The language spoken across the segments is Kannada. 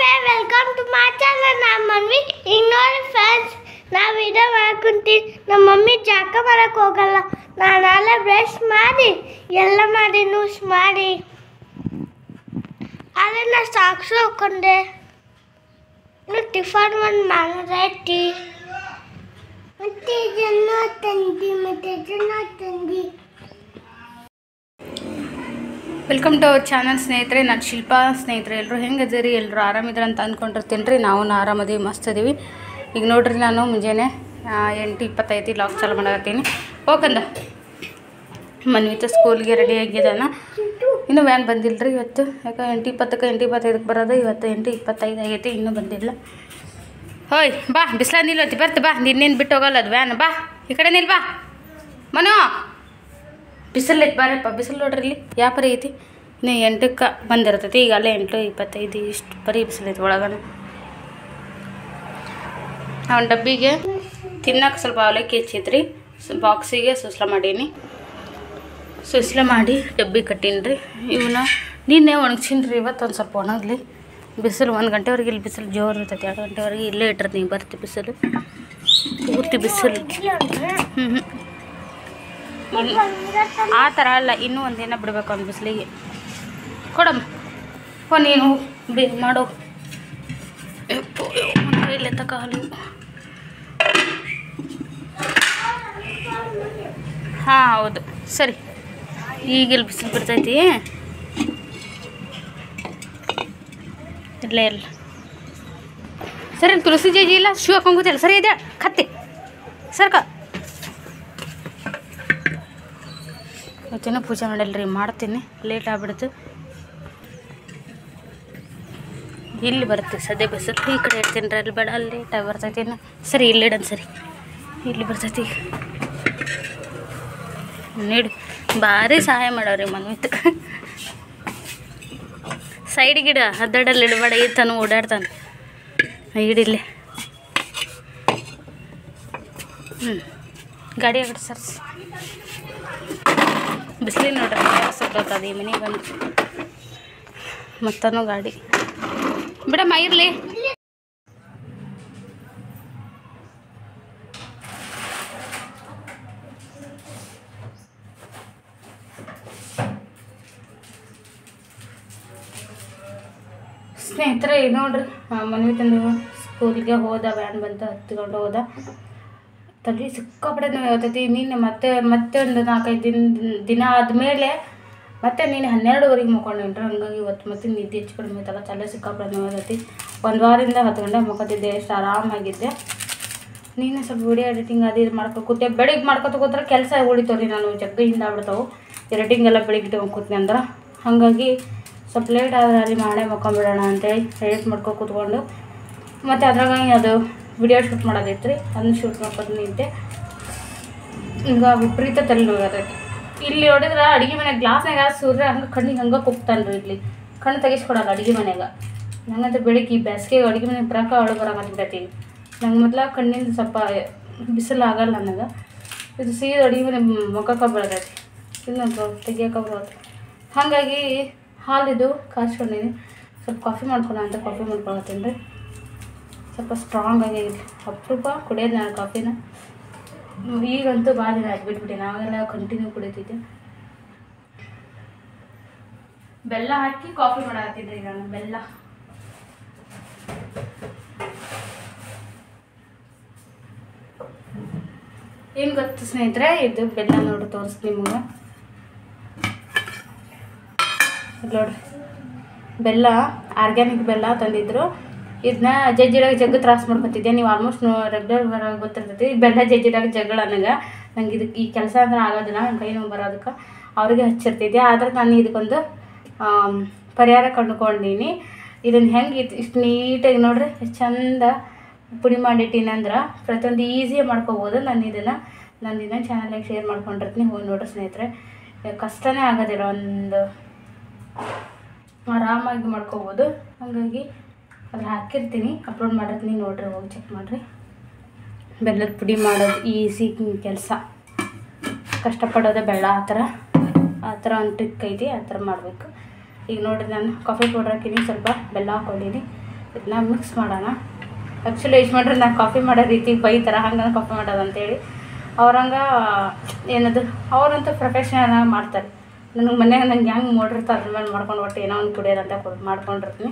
friends, welcome to my channel. I'm Manvi. Ignore friends. Now video ಮಾಡ್ಕೊಂತೀನಿ. ನಮ್ಮ ಮಮ್ಮಿ ಜಾಕ ಮಾಡಕ್ಕೆ ಹೋಗಲ್ಲ. ನಾನೆಲ್ಲ ಬ್ರಷ್ ಮಾಡಿ ಎಲ್ಲ ಮಾಡಿ ಯೂಸ್ ಮಾಡಿ ಅದನ್ನ ಸಾಕ್ಸ್ ಹಾಕೊಂಡೆ. ಇನ್ನು ಟಿಫನ್ ಒಂದು ಮಾಡೋದೈತಿ. ಮತ್ತೆ ಜನ ತಂದಿ ವೆಲ್ಕಮ್ ಟು ಅವರ್ ಚಾನಲ್ ಸ್ನೇಹಿತರೆ. ನಾನು ಶಿಲ್ಪಾ. ಸ್ನೇಹಿತರೆ ಎಲ್ಲರೂ ಹೆಂಗದಿರಿ? ಎಲ್ಲರೂ ಆರಾಮಿದ್ರೆ ಅಂತ ಅಂದ್ಕೊಂಡಿರ್ತೀನಿ ರೀ. ನಾವು ಆರಾಮದೀವಿ, ಮಸ್ತ್ ಅದೀವಿ. ಈಗ ನೋಡ್ರಿ, ನಾನು ಮುಂಜಾನೆ 8:25 ಲಾಗ್ ಚಾಲು ಮಾಡತ್ತೀನಿ. ಹೋಗಂದ ಮನ್ವಿತ ಸ್ಕೂಲ್ಗೆ ರೆಡಿ ಆಗಿದ್ದಾನ. ಇನ್ನೂ ವ್ಯಾನ್ ಬಂದಿಲ್ಲ ರೀ ಇವತ್ತು. ಯಾಕೆ 8:20ಕ್ಕೆ 8:25ಕ್ಕೆ ಬರೋದು. ಇವತ್ತು 8:25 ಆಗೈತಿ, ಇನ್ನೂ ಬಂದಿಲ್ಲ. ಹೋಯ್ ಬಾ, ಬಿಸಿಲ ನಿಲ್ವತ್ತಿ ಬರ್ತು ಬಾ. ನಿನ್ನೇನು ಬಿಟ್ಟು ಹೋಗಲ್ಲ ಅದು ವ್ಯಾನ್. ಬಾ ಈ ಕಡೆ ನಿಲ್ ಬಾ ಮನೋ. ಬಿಸಿಲು ಐತಿ ಬಾರಪ್ಪ. ಬಿಸಿಲು ನೋಡ್ರಿ ಇಲ್ಲಿ ಯಾವ ಪರಿ ಐತಿ. ಇನ್ನು 8ಕ್ಕೆ ಬಂದಿರ್ತೈತಿ. ಈಗ ಅಲ್ಲೇ 8:25 ಇಷ್ಟು ಪರಿ ಬಿಸಿಲೈತಿ ಒಳಗನ. ಅವನ ಡಬ್ಬಿಗೆ ತಿನ್ನಕ್ಕೆ ಸ್ವಲ್ಪ ಅವಲಕ್ಕಿ ಹೆಚ್ಚೈತ್ರಿ. ಬಾಕ್ಸಿಗೆ ಸುಸ್ಲ ಮಾಡೀನಿ. ಸುಸ್ಲ ಮಾಡಿ ಡಬ್ಬಿ ಕಟ್ಟೀನಿ ರೀ. ಇವನ್ನ ನಿನ್ನೆ ಒಣಗ್ಸೀನಿ ರೀ. ಇವತ್ತು ಒಂದು ಸ್ವಲ್ಪ ಒಣಗಲಿ. ಬಿಸಿಲು 1 ಗಂಟೆವರೆಗೆ ಇಲ್ಲಿ ಬಿಸಿಲು ಜೋರು ಇರ್ತೈತಿ. 2 ಗಂಟೆವರೆಗೆ ಇಲ್ಲೇ ಇಟ್ಟಿರ್ತೀನಿ. ಬರ್ತಿ ಬಿಸಿಲು ಪೂರ್ತಿ ಬಿಸಿಲು. ಆ ಥರ ಅಲ್ಲ, ಇನ್ನೂ ಒಂದಿನ ಬಿಡಬೇಕು ಅವ್ನು ಬಿಸಿಲಿಗೆ. ಕೊಡಮ್ಮ ಹೋ ನೀನು ಮಾಡೋ. ಕೈಲೆ ತಕಾಲು. ಹಾಂ ಹೌದು ಸರಿ. ಈಗಿಲ್ಲಿ ಬಿಸಿಲು ಬಿಡ್ತೈತಿ. ಇರಲೇ ಇಲ್ಲ ಸರಿ. ತುಳಸಿ ಜೇಜಿ ಇಲ್ಲ, ಶೂ ಹಾಕೊಂಡು ಕೂತಿಲ್ಲ. ಸರಿ ಇದೆ ಕತ್ತಿ ಸರ್ಕ. ಇವತ್ತೇನೋ ಪೂಜೆ ಮಾಡಲ್ಲ ರೀ. ಮಾಡ್ತೀನಿ, ಲೇಟ್ ಆಗ್ಬಿಡ್ತು. ಇಲ್ಲಿ ಬರುತ್ತೆ ಸದ್ಯ ಬಿಸಿಲು. ಈ ಕಡೆ ಇಡ್ತೀನಿ ರೀ. ಅಲ್ಲಿ ಬೇಡ, ಅಲ್ಲಿ ಲೇಟಾಗಿ ಬರ್ತೈತಿ. ಇನ್ನು ಸರಿ ಇಲ್ಲಿ ಇಡೋಣ. ಸರಿ ಇಲ್ಲಿ ಬರ್ತೈತಿ. ನೀಡು ಭಾರಿ ಸಹಾಯ ಮಾಡವ್ರಿ ಮನ್ವಿತ್. ಸೈಡ್ ಗಿಡ ಹದ್ದಡಲ್ಲಿ ಇಡಬೇಡ. ಈತಾನು ಓಡಾಡ್ತಾನೆ. ಇಡಿಲ್ಲಿ. ಗಾಡಿ ಆಗಡೆ ಸರ್ಸಿ. ಬಿಸಿಲಿನ ನೋಡ್ರಿ ಸುತ್ತದ ಈ ಮನೆಗೆ ಬಂದು. ಮತ್ತನೂ ಗಾಡಿ ಬಿಡಮ್ಮ ಇರಲಿ. ಸ್ನೇಹಿತರೆ ಇದು ನೋಡ್ರಿ, ಮನ್ವಿತಂದು ಸ್ಕೂಲಿಗೆ ಹೋದ. ವ್ಯಾನ್ ಬಂತು, ಹತ್ಕೊಂಡು ಹೋದ. ತಲೆ ಸಿಕ್ಕಾಪಟ್ಟೆ ನೋವು ಹೇಳ್ತೈತಿ. ನಿನ್ನೆ ಮತ್ತೆ ಒಂದು 4-5 ದಿನ ಆದಮೇಲೆ ಮತ್ತೆ ನೀನು 12ವರೆಗೆ ಮುಕ್ಕೊಂಡೇನ್ರಿ. ಹಂಗಾಗಿ ಇವತ್ತು ಮತ್ತೆ ನಿದ್ದೆ ಹೆಚ್ಚು ಕಡಿಮೆ ಐತಲ್ಲ. ತಲೆ ಸಿಕ್ಕಾಪಟ್ಟೆ ನೋವು ಹೇಳ್ತೈತಿ. 1 ವಾರದಿಂದ 10 ಗಂಟೆ ಮುಕ್ಕೋತಿದ್ದೆ. ಎಷ್ಟು ಆರಾಮಾಗಿದ್ದೆ. ನೀನು ಸ್ವಲ್ಪ ವಿಡಿಯೋ ಎಡಿಟಿಂಗ್ ಅದು ಇದು ಕೂತೆ. ಬೆಳಿಗ್ಗೆ ಮಾಡ್ಕೊತ ಕೂತ್ರೆ ಕೆಲಸ ಉಳಿತಾವ್ರಿ. ನಾನು ಜಗ್ಗಿಂದ ಆಗ್ಬಿಡ್ತಾವೆ. ಎಡಿಟಿಂಗ್ ಎಲ್ಲ ಬೆಳಿಗ್ಗೆ ಇಟ್ಕೊಂಡು ಕೂತ್ನಿ ಅಂದ್ರೆ. ಹಾಗಾಗಿ ಸ್ವಲ್ಪ ಲೇಟ್ ಆದರೆ ಅಲ್ಲಿ ಮಾಡೇ ಮಕ್ಕೊಂಬಿಡೋಣ ಅಂತೇಳಿ ಎಡಿಟ್ ಮಾಡ್ಕೊಂಡು ಕೂತ್ಕೊಂಡು ಮತ್ತು ಅದ್ರಾಗ ಅದು ವಿಡಿಯೋ ಶೂಟ್ ಮಾಡೋದೈತ್ರಿ. ಅದನ್ನ ಶೂಟ್ ಮಾಡ್ಕೊಂಡು ನಿಂತೆ. ಈಗ ವಿಪರೀತ ತಲೆ ನೋವಾಗತೈತಿ. ಇಲ್ಲಿ ಹೊಡಿದ್ರೆ ಅಡುಗೆ ಮನೆಗೆ ಗ್ಲಾಸ್ನಾಗ ಸೂರ್ಯ ಹಂಗೆ ಕಣ್ಣಿಗೆ ಹಂಗೆ ಕುಗ್ತಾನೆ ರೀ. ಇಲ್ಲಿ ಕಣ್ಣು ತೆಗಿಸ್ಕೊಡಲ್ಲ ಅಡುಗೆ ಮನೆಯಾಗ. ನಂಗಂತ ಬೆಳಿಗ್ಗೆ ಬೇಸಿಗೆ ಅಡುಗೆ ಮನೆಗೆ ಬರೋಕೆ ಅಳು ಬರೋಕತ್ತೈತಿ. ನಂಗೆ ಮೊದಲ ಕಣ್ಣಿಂದ ಸ್ವಲ್ಪ ಬಿಸಿಲು ಆಗಲ್ಲ ನನಗೆ. ಇದು ಸೀದಾ ಅಡುಗೆ ಮನೆ ಮುಖಕ್ಕೆ ಬೀಳತೈತಿ. ಇನ್ನೊಂದು ತೆಗಿಯೋಕೆ ಬರೋದು. ಹಾಗಾಗಿ ಹಾಲಿದು ಕಾಯಿಸ್ಕೊಂಡಿನಿ. ಸ್ವಲ್ಪ ಕಾಫಿ ಮಾಡ್ಕೊಳ್ಳೋ ಅಂತ ಕಾಫಿ ಮಾಡ್ಕೊಳತ್ತೀನಿ ರೀ. ಸ್ವಲ್ಪ ಸ್ಟ್ರಾಂಗ್ ಆಗಿರಲಿ. ಅಪರೂಪ ಕುಡಿಯೋದು ನಾನು ಕಾಫಿನ. ಈಗಂತೂ ಭಾಳ ದಿನ ಆಗಿಬಿಟ್ಬಿಟ್ಟು ನಾವೆಲ್ಲ ಕಂಟಿನ್ಯೂ ಕುಡಿತಿದ್ದೆ. ಬೆಲ್ಲ ಹಾಕಿ ಕಾಫಿ ಮಾಡತ್ತಿದ್ರಿ ನಾನು. ಬೆಲ್ಲ ಏನು ಗೊತ್ತು ಸ್ನೇಹಿತರೆ, ಇದು ಬೆಲ್ಲ ನೋಡಿ ತೋರಿಸ್ತೀನಿ ನಿಮಗೆ. ನೋಡ್ರಿ, ಬೆಲ್ಲ ಆರ್ಗ್ಯಾನಿಕ್ ಬೆಲ್ಲ ತಂದಿದ್ರು. ಇದನ್ನ ಜಜ್ಜಿಡಾಗ ಜಗ್ಗ ತ್ರಾಸ ಮಾಡ್ಕೊತಿದ್ದೆ. ನೀವು ಆಲ್ಮೋಸ್ಟ್ ರೆಗ್ಯುಲರ್ ಗೊತ್ತಿರ್ತೈತಿ. ಬೆಲ್ಲ ಜಜ್ಜಿಡಾಗ ಜಗ್ಗಳ ನಂಗೆ ಇದಕ್ಕೆ ಈ ಕೆಲಸ ಅಂದ್ರೆ ಆಗೋದಿಲ್ಲ. ನನ್ನ ಕೈ ನೋವು ಬರೋದಕ್ಕೆ ಅವ್ರಿಗೆ ಹಚ್ಚಿರ್ತಿದ್ದೆ. ಆದರೆ ನಾನು ಇದಕ್ಕೊಂದು ಪರಿಹಾರ ಕಂಡುಕೊಂಡೀನಿ. ಇದನ್ನು ಹೆಂಗೆ ಇಷ್ಟು ನೀಟಾಗಿ ನೋಡ್ರಿ ಎಷ್ಟು ಚಂದ ಪುಡಿ ಮಾಡಿಟ್ಟಿನಿ ಅಂದ್ರೆ ಪ್ರತಿಯೊಂದು ಈಸಿಯಾಗಿ ಮಾಡ್ಕೋಬೋದು. ನಾನು ಇದನ್ನು ಚಾನಲ್ನಾಗ ಶೇರ್ ಮಾಡ್ಕೊಂಡಿರ್ತೀನಿ. ಹೋಗಿ ನೋಡ್ರಿ ಸ್ನೇಹಿತರೆ. ಕಷ್ಟನೇ ಆಗೋದಿಲ್ಲ. ಒಂದು ಆರಾಮಾಗಿ ಮಾಡ್ಕೋಬೋದು. ಹಾಗಾಗಿ ಅದು ಹಾಕಿರ್ತೀನಿ, ಅಪ್ಲೋಡ್ ಮಾಡಿರ್ತೀನಿ. ನೋಡ್ರಿ, ಹೋಗಿ ಚೆಕ್ ಮಾಡಿರಿ. ಬೆಲ್ಲದ ಪುಡಿ ಮಾಡೋದು ಈಸಿ ಕೆಲಸ. ಕಷ್ಟಪಡೋದೇ ಬೇಡ. ಆ ಥರ ಒಂದು ಟ್ರಿಕ್ ಐತಿ. ಆ ಥರ ಮಾಡಬೇಕು. ಈಗ ನೋಡಿರಿ, ನಾನು ಕಾಫಿ ಪೌಡ್ರ್ ಹಾಕಿನಿ, ಸ್ವಲ್ಪ ಬೆಲ್ಲ ಹಾಕ್ಕೊಂಡಿನಿ. ಇದನ್ನ ಮಿಕ್ಸ್ ಮಾಡೋಣ. ಆ್ಯಕ್ಚುಲಿ ಎಷ್ಟು ಮಾಡ್ರೆ ನಾನು ಕಾಫಿ ಮಾಡೋ ರೀತಿಗೆ ಬೈತಾರೆ, ಹಂಗೆ ಕಾಫಿ ಮಾಡೋದು ಅಂತೇಳಿ. ಅವ್ರಂಗೆ ಏನದು ಅವರಂತೂ ಪ್ರೊಫೆಷನಲ್ ಮಾಡ್ತಾರೆ. ನನಗೆ ಮನ್ಯಾಗ ನಂಗೆ ಹೆಂಗೆ ಮಾಡಿರ್ತಾರೆ ಅದ್ರ ಮೇಲೆ ಮಾಡ್ಕೊಂಡು ಒಟ್ಟು ಏನೋ ಒಂದು ಕುಡಿಯೋದಂತ ಮಾಡ್ಕೊಂಡಿರ್ತೀನಿ.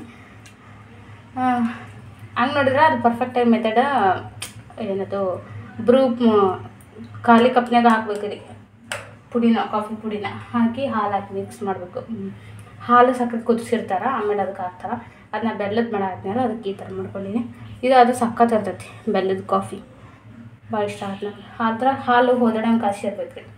ಹಂಗೆ ನೋಡಿದ್ರೆ ಅದು ಪರ್ಫೆಕ್ಟಾಗಿ ಮೆಥಡ. ಏನದು ಬ್ರೂ ಖಾಲಿ ಕಪ್ನಾಗ ಹಾಕ್ಬೇಕು ರೀ ಪುಡಿನ, ಕಾಫಿ ಪುಡಿನ ಹಾಕಿ ಹಾಲು ಹಾಕಿ ಮಿಕ್ಸ್ ಮಾಡಬೇಕು. ಹಾಲು ಸಕ್ಕರೆ ಕುದಿಸಿರ್ತಾರೆ, ಆಮೇಲೆ ಅದಕ್ಕೆ ಹಾಕ್ತಾರೆ. ಅದನ್ನ ಬೆಲ್ಲದ ಮಾಡ ಆದ್ಮೇಲೆ ಅದಕ್ಕೆ ಈ ಥರ ಮಾಡ್ಕೊಂಡಿನಿ. ಇದು ಅದು ಸಕ್ಕತ್ ಇರ್ತೈತಿ ಬೆಲ್ಲದ ಕಾಫಿ, ಭಾಳ ಇಷ್ಟ ಆಯ್ತು ನನಗೆ. ಆ ಥರ ಹಾಲು ಹೋದಡಂಗೆ ಕಾಸಿ ಇರ್ಬೇಕು ರೀ.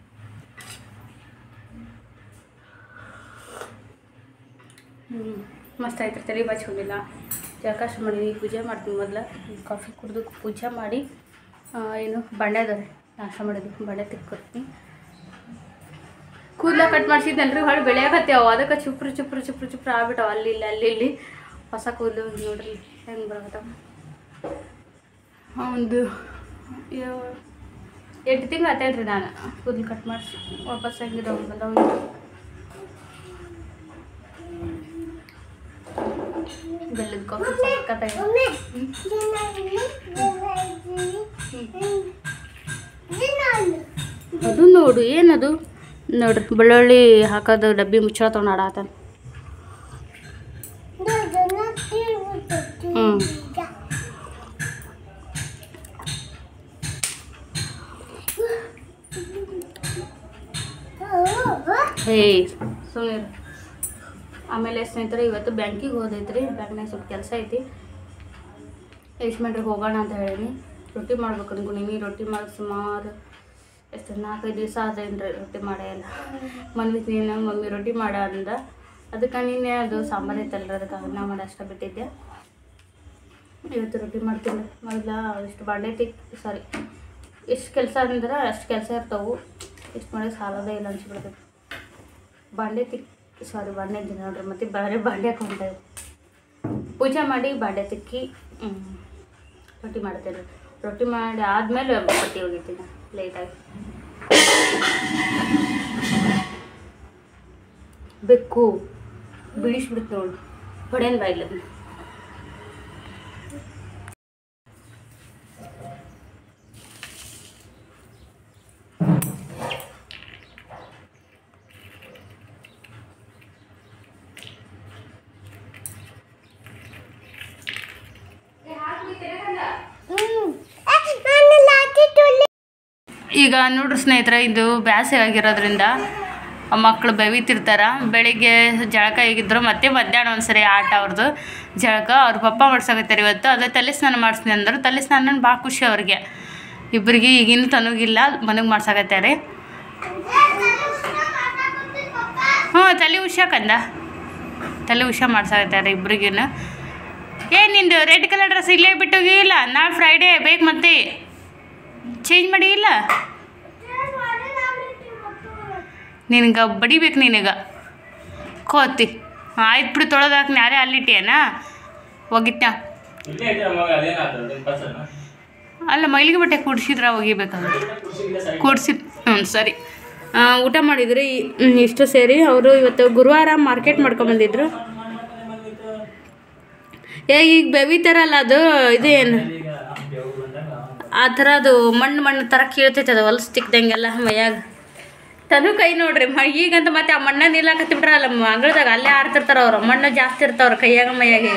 ಮಸ್ತ್ ಆಯ್ತು. ತಲೆ ಬಾಚ್ಕೊಂಡಿಲ್ಲ, ಜಳಕಾಶ ಮಾಡೀನಿ, ಪೂಜೆ ಮಾಡ್ತೀನಿ. ಮೊದಲು ಕಾಫಿ ಕುಡಿದು ಪೂಜೆ ಮಾಡಿ ಏನು ಬಂಡೆ ಅದ ರೀ ನಾಷ್ಟ ಮಾಡಿದ್ವಿ, ಬಂಡೆ ತಿಕ್ಕೊಡ್ತೀನಿ. ಕೂದಲ ಕಟ್ ಮಾಡಿಸಿದ್ನಲ್ರಿ, ಹೊಳ್ಳಿ ಬೆಳೆಯಾಕತ್ಯಾವ, ಅದಕ್ಕೆ ಚುಪ್ರು ಚುಪ್ರು ಚುಪ್ರು ಚುಪ್ರು ಆಗ್ಬಿಟ್ಟವ. ಅಲ್ಲಿ ಇಲ್ಲಿ ಅಲ್ಲಿ ಇಲ್ಲಿ ಹೊಸ ಕೂದಲು ನೋಡ್ರಿ ಹೆಂಗೆ ಬರಕತ್ತಾವ. ಒಂದು 8 ತಿಂಗಳು ಆತೈತ್ರಿ ನಾನು ಕೂದಲು ಕಟ್ ಮಾಡಿಸಿ. ವಾಪಸ್ ಹೆಂಗಿದಾವ ಬಂದವ. ಬೆಲ್ಲದ ಕಾಫಿ ಸಕ್ಕತ್ತಾಗಿ. ಅದು ನೋಡು ಏನದು ನೋಡ್ರಿ, ಬೆಳ್ಳುಳ್ಳಿ ಹಾಕೋದು ಡಬ್ಬಿ ಮುಚ್ಚಳ ತೊಗೊಂಡು ಆಡಾತಾನೆ. ಸುಮ್ಮನೆ ಆಮೇಲೆ ಸ್ನೇಹಿತರೆ ಇವತ್ತು ಬ್ಯಾಂಕಿಗೆ ಹೋದೈತ್ರಿ. ಬ್ಯಾಂಕ್ನಾಗ ಸ್ವಲ್ಪ ಕೆಲಸ ಐತಿ. ಯಜಮಾನ್ರಿಗೆ ಹೋಗೋಣ ಅಂತ ಹೇಳೀನಿ. ರೊಟ್ಟಿ ಮಾಡ್ಬೇಕು ಅನ್ಕೊಂಡಿನಿ. ರೊಟ್ಟಿ ಮಾಡಿ ಸುಮಾರು ಎಷ್ಟು 4-5 ದಿವಸ ಆದೇನ್ರಿ ರೊಟ್ಟಿ ಮಾಡೇ ಇಲ್ಲ. ನೀನು ಮಮ್ಮಿ ರೊಟ್ಟಿ ಮಾಡ ಅಂದ. ಅದಕ್ಕೆ ನಿನ್ನೆ ಅದು ಸಾಂಬಾರು ಐತಲ್ರಿ, ಅದಕ್ಕೆ ಅನ್ನ ಮಾಡಿ ಅಷ್ಟ ಬಿಟ್ಟಿದ್ದೆ. ಇವತ್ತು ರೊಟ್ಟಿ ಮಾಡ್ತೀನಿ. ಮೊದಲ ಇಷ್ಟು ಬಾಂಡೆ ಎಷ್ಟು ಕೆಲಸ ಅಂದ್ರೆ ಅಷ್ಟು ಕೆಲಸ ಇರ್ತಾವೆ. ಇಷ್ಟು ಮಾಡಿ ಸಾಲದೇ ಇಲ್ಲ ಅನ್ಸ್ಬಿಡ್ತೈತಿ. ಬಾಂಡೆ ದಿನ ನೋಡ್ರಿ, ಮತ್ತು ಬೇರೆ ಬಾಂಡೆ ಹಾಕೊಂಡೇವೆ. ಪೂಜೆ ಮಾಡಿ ಬಾಂಡೆ ತಿಕ್ಕಿ ರೊಟ್ಟಿ ಮಾಡ್ತೇನೆ. ರೊಟ್ಟಿ ಮಾಡಿ ಆದಮೇಲೆ ಬಟ್ಟೆ ಒಗಿತೀನಿ ಲೇಟಾಗಿ. ಬೆಕ್ಕು ಬಿಡಿಸ್ಬಿಡ್ತು ನೋಡಿ, ಹೊಡೇನು ಬಾಯಿಲ್ಲ. ಈಗ ನೋಡ್ರಿ ಸ್ನೇಹಿತರೆ, ಇದು ಬ್ಯಾಸಗೆ ಆಗಿರೋದ್ರಿಂದ ಮಕ್ಕಳು ಬೆವಿತಿರ್ತಾರೆ. ಬೆಳಿಗ್ಗೆ ಜಳಕ ಹೇಗಿದ್ರು, ಮತ್ತೆ ಮಧ್ಯಾಹ್ನ ಒಂದ್ಸರಿ ಆಟ ಅವ್ರದ್ದು ಜಳಕ ಅವ್ರ ಪಪ್ಪ ಮಾಡ್ಸಕತ್ತಾರೆ ಇವತ್ತು. ಅದೇ ತಲೆ ಸ್ನಾನ ಮಾಡಿಸ್ತೀನಿ ಅಂದರು. ತಲೆ ಸ್ನಾನ ಭಾಳ ಖುಷಿ ಅವ್ರಿಗೆ ಇಬ್ಬರಿಗೆ. ಈಗಿನ ತನಗಿಲ್ಲ, ಮನೆಗೆ ಮಾಡ್ಸಕತ್ತಾರೆ. ಹ್ಞೂ, ತಲೆ ಹುಷಾಕಂದ, ತಲೆ ಹುಷಾ ಮಾಡ್ಸಕತ್ತಾರೆ ಇಬ್ರಿಗೇನು. ನಿಂದು ರೆಡ್ ಕಲರ್ ಡ್ರೆಸ್ ಇಲ್ಲೇ ಬಿಟ್ಟೋಗಿಲ್ಲ, ನಾಳೆ ಫ್ರೈಡೇ ಬೇಕು ಮತ್ತೆ ಚೇಂಜ್ ಮಾಡಿ ಇಲ್ಲ. ನಿನಗೆ ಬಡಿಬೇಕು, ನಿನಗೆ ಕೋತಿ. ಆಯ್ತು ಬಿಡು, ತೊಳೆದಾಕ್ನಿ. ಯಾರೇ ಅಲ್ಲಿಟ್ಟೇನಾ ಒಗಿತ್ನ ಅಲ್ಲ, ಮೈಲಿಗೆ ಬಟ್ಟೆ ಕೂಡಿಸಿದ್ರ ಒಗಿಬೇಕಾದ್ರೆ ಕೂಡಿಸಿ. ಸರಿ. ಊಟ ಮಾಡಿದ್ರಿ ಇಷ್ಟು ಸೇರಿ. ಅವರು ಇವತ್ತು ಗುರುವಾರ ಮಾರ್ಕೆಟ್ ಮಾಡ್ಕೊಂಬಂದಿದ್ರು. ಈಗ ಬೆವಿತಾರಲ್ಲ, ಅದು ಇದೇನು ಆ ಥರ ಅದು ಮಣ್ಣು ಥರ ಕೀಳ್ತೈತೆ, ಅದು ಹೊಲಸು ತಿಕ್ದಂಗೆಲ್ಲ ಮೈಯಾಗ. ತನು ಕೈ ನೋಡ್ರಿ, ಈಗಂತ ಮತ್ತೆ ಆ ಮಣ್ಣ ನಿಲ್ಲಾಕತ್ತಿಬಿಟ್ರಲ್ಲ ಅಂಗಳದಾಗ, ಅಲ್ಲೇ ಆಡ್ತಿರ್ತಾರೆ ಅವ್ರು. ಮಣ್ಣು ಜಾಸ್ತಿ ಇರ್ತಾವ್ರ ಕೈಯಾಗ ಮೈಯಾಗೆ.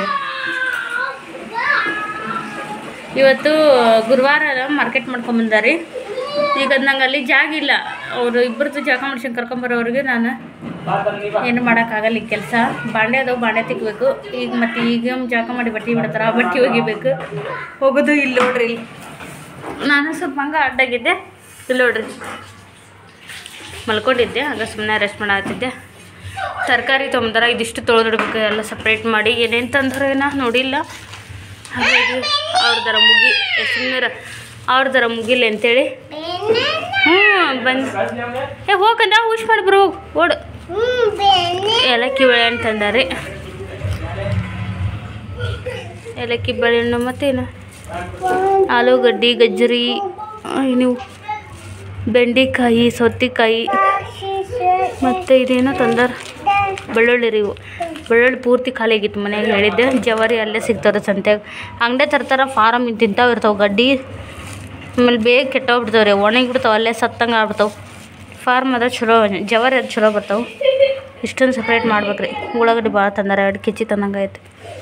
ಇವತ್ತು ಗುರುವಾರ ಮಾರ್ಕೆಟ್ ಮಾಡ್ಕೊಂಬಂದಾರಿ. ಈಗ ನಂಗೆ ಅಲ್ಲಿ ಜಾಗ ಇಲ್ಲ. ಅವರು ಇಬ್ಬರದ್ದು ಜಾಗ ಮಾಡ್ಸ್ಕೊಂಡು ಕರ್ಕೊಂಬರೋರಿಗೆ ನಾನು ಏನು ಮಾಡೋಕ್ಕಾಗಲ್ಲ. ಈಗ ಕೆಲಸ ಬಾಂಡೆ ಅದಾವು, ಬಾಂಡೆ ತಿಕ್ಕಬೇಕು. ಈಗ ಜಾಗ ಮಾಡಿ ಬಟ್ಟೆ ಬಿಡ್ತಾರೆ, ಆ ಬಟ್ಟೆ ಒಗಿಬೇಕು. ಹೋಗೋದು ಇಲ್ಲಿ ನೋಡ್ರಿ. ಇಲ್ಲಿ ನಾನು ಸ್ವಲ್ಪ ಹಂಗೆ ಅಡ್ಡಾಗಿದ್ದೆ. ಇಲ್ಲಿ ನೋಡ್ರಿ ಮಲ್ಕೊಂಡಿದ್ದೆ, ಆಗ ಸುಮ್ಮನೆ ರೆಸ್ಟ್ ಮಾಡಾಕತ್ತಿದ್ದೆ. ತರಕಾರಿ ತೊಗೊಂಬಂದಾರ, ಇದಿಷ್ಟು ತೊಳೆದಿಡ್ಬೇಕು ಎಲ್ಲ ಸಪ್ರೇಟ್ ಮಾಡಿ. ಏನೇನು ತಂದ್ರೆ ಏನೋ ನೋಡಿಲ್ಲ. ಹಾಗಾಗಿ ಅವ್ರದರ ಸುಮ್ಮನೆ ಅವ್ರದರ ಮುಗಿಲ್ಲ ಅಂತೇಳಿ ಬಂದು ಹೋಗಂದ ಹುಷ್ ಮಾಡಿಬ್ರು ಹೋಗಿ ಓಡು. ಏಲಕ್ಕಿ ಬೆಳೆಹಣ್ಣು ತಂದಾರೆ, ಏಲಕ್ಕಿ ಬೆಳೆಹಣ್ಣು ಮತ್ತೇನು ಆಲೂಗಡ್ಡೆ, ಗಜ್ಜರಿ, ನೀವು ಬೆಂಡೆಕಾಯಿ, ಸೌತೆಕಾಯಿ, ಮತ್ತು ಇದೇನೋ ತಂದಾರ ಬೆಳ್ಳುಳ್ಳಿ ರೀ ಇವು. ಬೆಳ್ಳುಳ್ಳಿ ಪೂರ್ತಿ ಖಾಲಿ ಆಗಿತ್ತು ಮನೆಯಾಗ ಹೇಳಿದ್ದೆ. ಜವಾರಿ ಅಲ್ಲೇ ಸಿಗ್ತದೆ ಸಂತ್ಯಾಗ. ಅಂಗಡಿ ತರ್ತಾರೆ, ಫಾರಮ್ ತಿಂತಾವೆ ಇರ್ತಾವೆ ಗಡ್ಡಿ. ಆಮೇಲೆ ಬೇಗ ಕೆಟ್ಟೋಗ್ಬಿಡ್ತಾವೆ ರೀ, ಒಣಗಿಬಿಡ್ತಾವೆ, ಅಲ್ಲೇ ಸತ್ತಂಗೆ ಆಗ್ಬಿಡ್ತಾವೆ. ಫಾರ್ಮ್ ಅದ ಚಲೋ, ಜವಾರಿ ಅದು ಚಲೋ ಬರ್ತಾವೆ. ಇಷ್ಟೊಂದು ಸಪ್ರೇಟ್ ಮಾಡ್ಬೇಕು ರೀ. ಉಳ್ಳಾಗಡ್ಡಿ ಭಾಳ ತಂದಾರೆ, 2 ಕೆಜಿ ತಂದಂಗೆ ಆಯ್ತು.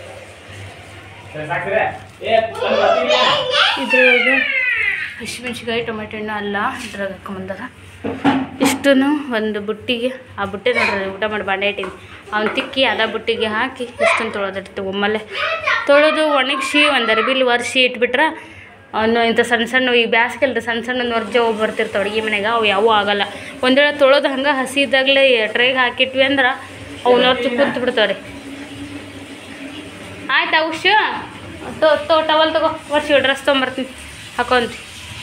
ಇದ್ರಾಗ ಹಸಿಮೆಣ್ಸಿಕಾಯಿ ಟೊಮೆಟೊ ಹಣ್ಣು ಅಲ್ಲ ಇದ್ರಾಗ ಹಾಕೊಂಬಂದಾರ. ಇಷ್ಟೂ ಒಂದು ಬುಟ್ಟಿಗೆ, ಆ ಬುಟ್ಟಿ ನೋಡ್ರಿ ಊಟ ಮಾಡಿ ಬಾಂಡೆ ಇಟ್ಟೀನಿ, ಅವ್ನು ತಿಕ್ಕಿ ಅದ ಬುಟ್ಟಿಗೆ ಹಾಕಿ ಇಷ್ಟೊಂದು ತೊಳೆದಿರ್ತೀವಿ. ಒಮ್ಮಲ್ಲೇ ತೊಳೆದು ಒಣಗಿಸಿ ಒಂದು ಅರ್ಬಿಲಿ ಒರೆಸಿ ಇಟ್ಬಿಟ್ರೆ ಅವನು ಇಂಥ ಸಣ್ಣ ಸಣ್ಣ ಈ ಬ್ಯಾಸ್ಗೆಲ್ರಿ ಸಣ್ಣ ಸಣ್ಣ ನೊರ್ಜ ಹೋಗಿ ಬರ್ತಿರ್ತಾವೆ ಅಡುಗೆ ಮನೆಗೆ, ಅವು ಯಾವೂ ಆಗೋಲ್ಲ. ಒಂದು ವೇಳೆ ತೊಳೆದು ಹಂಗೆ ಹಸಿ ಇದ್ದಾಗಲೇ ಟ್ರೈಗೆ ಹಾಕಿಟ್ವಿ ಅಂದ್ರೆ ಅವು ನೊರ್ಜು ಕೂತು ಬಿಡ್ತಾವೆ ರೀ. ಆಯ್ತು ಅವಶ್ಯ ಟವಲ್ ತಗೋ, ವರ್ಷ ಡ್ರೆಸ್ ತೊಗೊಂಬರ್ತೀನಿ ಹಾಕೊಂತಿ.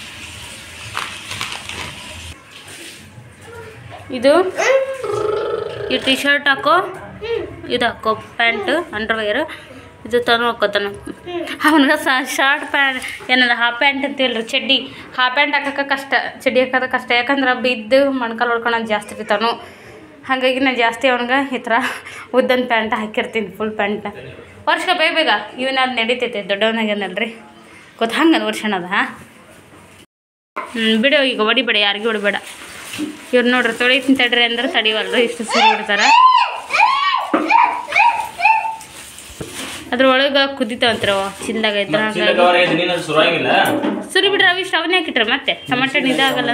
ಇದು ಈ ಟಿ ಶರ್ಟ್ ಹಾಕೋ, ಇದು ಹಾಕೋ ಪ್ಯಾಂಟ್ ಅಂಡರ್ವೇರ್, ಇದು ತನೂ ಹಾಕೋತಾನ. ಅವನಿಗೆ ಶಾರ್ಟ್ ಪ್ಯಾಂಟ್ ಏನಲ್ಲ ಹಾಫ್ ಪ್ಯಾಂಟ್ ಅಂತ ಹೇಳ್ರಿ, ಚಡ್ಡಿ. ಹಾಫ್ ಪ್ಯಾಂಟ್ ಹಾಕೋಕೆ ಕಷ್ಟ, ಚಡ್ಡಿ ಹಾಕೋದು ಕಷ್ಟ. ಯಾಕಂದ್ರೆ ಬಿದ್ದು ಮೊಣ್ಕಾಲು ಹೊಡ್ಕೊಳೋದು ಜಾಸ್ತಿ ಇರ್ತಾನು. ಹಾಗಾಗಿ ನಾನು ಜಾಸ್ತಿ ಅವ್ನಿಗೆ ಈ ಥರ ಉದ್ದನ ಪ್ಯಾಂಟ್ ಹಾಕಿರ್ತೀನಿ, ಫುಲ್ ಪ್ಯಾಂಟ್ನ. ವರ್ಷ ಬೇಗ ಇವನ ಅದು ನಡೀತೈತೆ, ದೊಡ್ಡವನಾಗೇನಲ್ರಿ ಗೊತ್ತು, ಹಂಗೆ ವರ್ಷಣದ. ಬಿಡು ಈಗ, ಹೊಡಿಬೇಡ, ಯಾರಿಗೂ ಹೊಡಿಬೇಡ. ಇವ್ರು ನೋಡ್ರಿ ತೊಳಿತೀನಿ ತಡ್ರಿ ಅಂದ್ರೆ ತಡಿವಲ್ರಿ, ಇಷ್ಟು ಸರಿ ಬಿಡ್ತಾರೆ. ಅದ್ರೊಳಗೆ ಕುದಿತಾವಂತ್ರ ಚಿಂದಾಗ ಇದ್ರ ಸುರಿ ಬಿಡ್ರಿ. ಅವಿಷ್ಟು ಅವನೇ ಹಾಕಿಟ್ರಿ ಮತ್ತೆ ಟೊಮೆಟೊ ಇದಾಗಲ್ಲ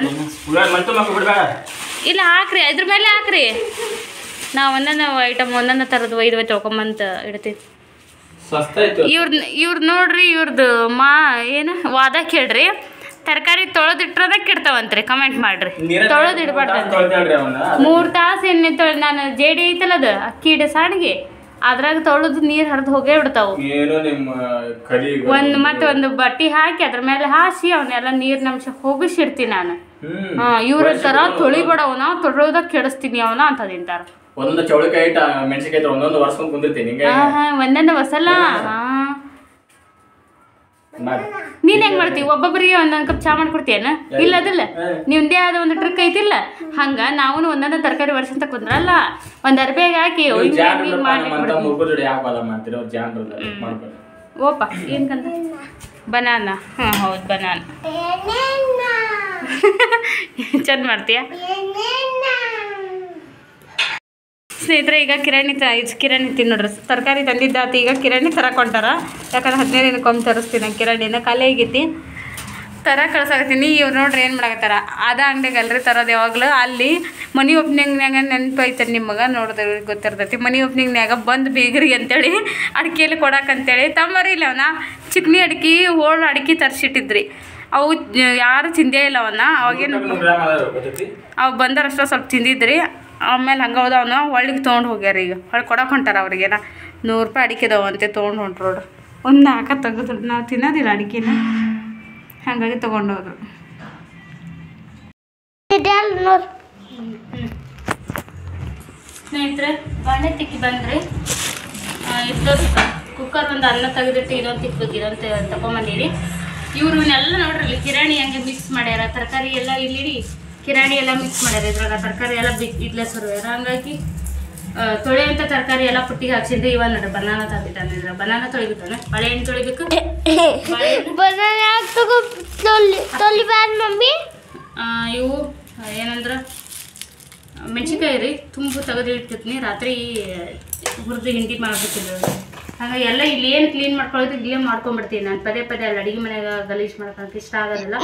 ಇಲ್ಲ, ಹಾಕ್ರಿ ಇದ್ರ ಮೇಲೆ ಹಾಕ್ರಿ. ನಾವು ಒಂದೊಂದು ಐಟಮ್ ಒಂದೊಂದು ಥರದ್ದು ಒಯ್ದು ತೊಳ್ಕೊಂಬಂತ ಇಡ್ತೀವಿ. ಇವ್ರು ನೋಡ್ರಿ, ಇವ್ರದ್ದು ಏನು ವಾದ ಕೇಳ್ರಿ, ತರಕಾರಿ ತೊಳೆದಿಟ್ರದ ಕೆಡ್ತಾವಂತ್ರಿ. ಕಮೆಂಟ್ ಮಾಡ್ರಿ, ತೊಳೆದಿಡ್ಬಾರ್ದು. 3 ತಾಸು ಎಣ್ಣೆ ನಾನು ಜೇಡಿ ಐತಲ್ಲ ಅದು ಅಕ್ಕಿ ಇಡ ಸಾಣಿಗೆ, ಅದ್ರಾಗ ತೊಳೆದು ನೀರು ಹರಿದು ಹೋಗೇ ಬಿಡ್ತಾವು. ಒಂದು ಬಟ್ಟೆ ಹಾಕಿ ಅದ್ರ ಮೇಲೆ ಹಾಸಿ ಅವನ್ನೆಲ್ಲ ನೀರಿನ ಅಂಶ ಹೋಗಿಸಿಡ್ತೀನಿ ನಾನು. ಇವ್ರ ತರ ತೊಳಿಬೇಡವನ, ತೊಳೆದ ಕೆಡಿಸ್ತೀನಿ ಅವನ ಅಂತ ತಿಂತಾರ. ಒಂದೊಂದು ಚೌಳಿಕಾಯಿ ಮೆಣಸಿನಕಾಯಿ ಒಂದೊಂದು ವರ್ಷ ಕುಂದಿರ್ತೀನಿ. ಒಂದೊಂದು ಹೊಸಲ್ಲ. ನೀನ್ ಹೆಂಗ್ ಮಾಡ್ತೀವಿ? ಒಬ್ಬೊಬ್ಬರಿಗೆ ಒಂದೊಂದು ಕಪ್ ಚಾ ಮಾಡ್ಕೊಡ್ತೀಯನ? ಇಲ್ಲ ಅದಲ್ಲ, ನಿಮ್ದೇ ಆದ ಒಂದು ಟ್ರಿಕ್ ಐತಿಲ್ಲ, ಹಂಗ ನಾವು ಒಂದೊಂದು ತರಕಾರಿ ವರ್ಷ ಅಂತ ಕುಂದ್ರಲ್ಲ, ಒಂದ್ ಅರ್ಬೇಗ ಹಾಕಿ ಓಪ ಏನ್ಕಂತ ಬನಾನ. ಹೌದು ಬನಾನ ಚಂದ ಮಾಡ್ತೀಯ ಸ್ನೇಹಿತರೆ. ಈಗ ಕಿರಾಣಿ ತಿನ್ನೋಡ್ರಿ, ತರಕಾರಿ ತಂದಿದ್ದಾತ. ಈಗ ಕಿರಾಣಿ ತರಕೊಂಟಾರ, ಯಾಕಂದ್ರೆ 15 ದಿನಕ್ಕೊಮ್ಮೆ ತರಿಸ್ತೀನಿ ಕಿರಾಣಿನ. ಖಾಲಿ ಆಗೈತಿ, ತರ ಕಳ್ಸಾಕತ್ತೀನಿ. ಇವ್ರು ನೋಡ್ರಿ ಏನು ಮಾಡಕತ್ತಾರ, ಅದ ಅಂಗಡಿಗಲ್ರಿ ತರೋದು ಯಾವಾಗಲೂ. ಅಲ್ಲಿ ಮನಿ ಓಪನಿಂಗ್ನಾಗ ನೆನಪು ಐತೆ ನಿಮಗೆ, ನೋಡಿದ್ರೆ ಗೊತ್ತಿರ್ತೈತಿ. ಮನಿ ಓಪನಿಂಗ್ನಾಗ ಬಂದು ಬೀಗರಿಗೆ ಅಂತೇಳಿ ಅಡಿಕೆಯಲ್ಲಿ ಕೊಡಕ್ಕಂತೇಳಿ ತಮ್ಮರಿಲ್ಲ ಅವನ ಚಿಕ್ನಿ ಅಡಿಕೆ, ಹೋಳು ಅಡಿಕೆ ತರಿಸಿಟ್ಟಿದ್ರಿ. ಅವು ಯಾರು ತಿಂದೇ ಇಲ್ಲ ಅವನ್ನ. ಅವಾಗೇನು ಅವು ಬಂದರಷ್ಟ ಸ್ವಲ್ಪ ತಿಂದಿದ್ರಿ. ಆಮೇಲೆ ಹಂಗೆ ಹೋದ ಅವನು ಒಳ್ಳಿಗೆ ತೊಗೊಂಡು ಹೋಗ್ಯಾರ. ಈಗ ಹೊಳ್ಳಿ ಕೊಡಕ್ಕೆ ಹೊಂಟಾರ ಅವ್ರಿಗೇನ 100 ರೂಪಾಯಿ ಅಡಿಕೆದವಂತೆ ತೊಗೊಂಡು ಹೊಂಟ್ರು ನೋಡ್ರಿ. ಒಂದು 4 ತೆಗೆದ್ರು, ನಾವು ತಿನ್ನೋದಿಲ್ಲ ಅಡಿಕೆನ, ಹಾಗಾಗಿ ತೊಗೊಂಡೋದ್ರು. ಸ್ನೇಹಿತರೆ ಬಾಣೆ ತಿಕ್ಕಿ ಬಂದ್ರಿ. ಇಷ್ಟೊತ್ತು ಕುಕ್ಕರ್ ಒಂದು ಅನ್ನ ತೆಗೆದಿಟ್ಟು ಇದೊಂದು ತಿಕ್ಬೇಕು, ಇದೊಂದು ತಗೊಂಬಂದಿರಿ. ಇವ್ರನ್ನೆಲ್ಲ ನೋಡ್ರಿ ಇಲ್ಲಿ ಕಿರಾಣಿ ಹಂಗೆ ಮಿಕ್ಸ್ ಮಾಡ್ಯಾರ. ತರಕಾರಿ ಎಲ್ಲ ಇಲ್ಲಿ ಕಿರಾಣಿ ಎಲ್ಲ ಮಿಕ್ಸ್ ಮಾಡ್ಯಾರ. ಇದ್ರಾಗ ತರಕಾರಿ ಎಲ್ಲ ಇಡ್ಲೆ ಸರ್ವ್ಯಾರ. ಹಂಗಾಗಿ ತೊಳೆಯಂಥ ತರಕಾರಿ ಎಲ್ಲ ಪುಟ್ಟಿಗೆ ಹಾಕ್ಸಿದ್ರೆ ಇವಾಗ ನೋಡ್ರಿ ಬನಾನ ತಂದಿದ್ದಾನೆ. ಇದ್ರ ಬನಾನ ತೊಳಿಬೇಕಾನೆ, ಬಾಳೆಹಣ್ಣು ತೊಳಿಬೇಕು. ಇವು ಏನಂದ್ರೆ ಮೆಣಸಿನ್ಕಾಯಿ ರೀ, ತುಂಬು ತೆಗೆದು ಇಟ್ಟಿರ್ತೀನಿ, ರಾತ್ರಿ ಹುರಿದು ಹಿಂಡಿ ಮಾಡ್ಬಿಟ್ಟಿದ್ರು. ಹಾಗಾಗಿ ಎಲ್ಲ ಇಲ್ಲಿ ಏನು ಕ್ಲೀನ್ ಮಾಡ್ಕೊಳ್ಳೋದು ಇಲ್ಲೇ ಮಾಡ್ಕೊಂಡ್ಬಿಡ್ತೀನಿ ನಾನು. ಪದೇ ಅಲ್ಲಿ ಅಡಿಗೆ ಮನೆಯಾಗ ಗಲೀಜ್ ಮಾಡ್ಕೊಳಕ್ಕೆ ಇಷ್ಟ ಆಗೋದಿಲ್ಲ.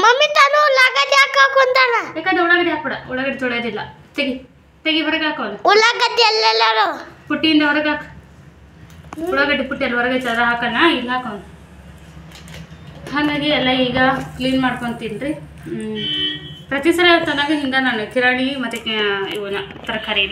ಯಾಕಂದ್ರೆ ಉಳ್ಳಾಗಡ್ಡಿ ಹಾಕ್ಬಿಡ, ಉಳ್ಳಾಗಡ್ಡಿ ತೊಳೆಯೋದಿಲ್ಲ. ತೆಗಿ ಹೊರಗೆ ಹಾಕೋದು, ಉಳ್ಳಾಗಡ್ಡಿ ಎಲ್ಲ ಪುಟ್ಟಿಯಿಂದ ಹೊರಗೆ ಹಾಕ. ಉಳ್ಳಾಗಡ್ಡಿ ಪುಟ್ಟಿ ಅಲ್ಲಿ ಹೊರಗೆ ಚದ ಹಾಕೋಣ, ಇಲ್ಲಿ ಹಾಕೋಣ. ಹಾಗಾಗಿ ಎಲ್ಲ ಈಗ ಕ್ಲೀನ್ ಮಾಡ್ಕೊತೀನಿ ರೀ. ಪ್ರತಿ ಸಲ ತನಾಗ ಹಿಂಗೆ ನಾನು ಕಿರಾಣಿ ಮತ್ತು ಇವನ್ನ ತರಕಾರಿನ